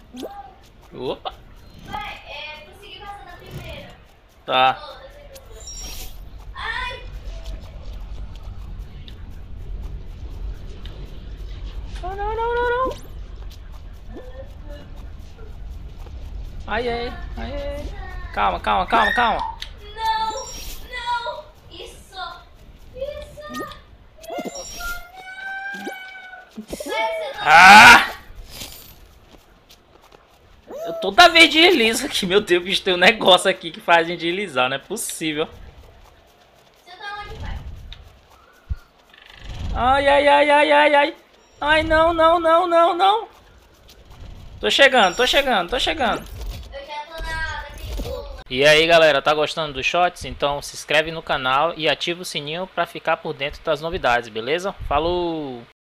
Opa. Vai, consegui passar na primeira. Tá. Ai! Não, não, não, não, não. Ai, ai, ai, ai. Calma, calma, calma, calma. Não! Não! Isso! Isso! Vai, você não... Ah! Eu toda vez deslizo aqui. Meu Deus, bicho, tem um negócio aqui que faz a gente deslizar. Não é possível. Você tá onde, pai? Ai, ai, ai, ai, ai, ai. Ai, não, não, não, não, não. Tô chegando, tô chegando, tô chegando. Eu já tô naquele pulo. E aí, galera, tá gostando dos shots? Então se inscreve no canal e ativa o sininho pra ficar por dentro das novidades, beleza? Falou!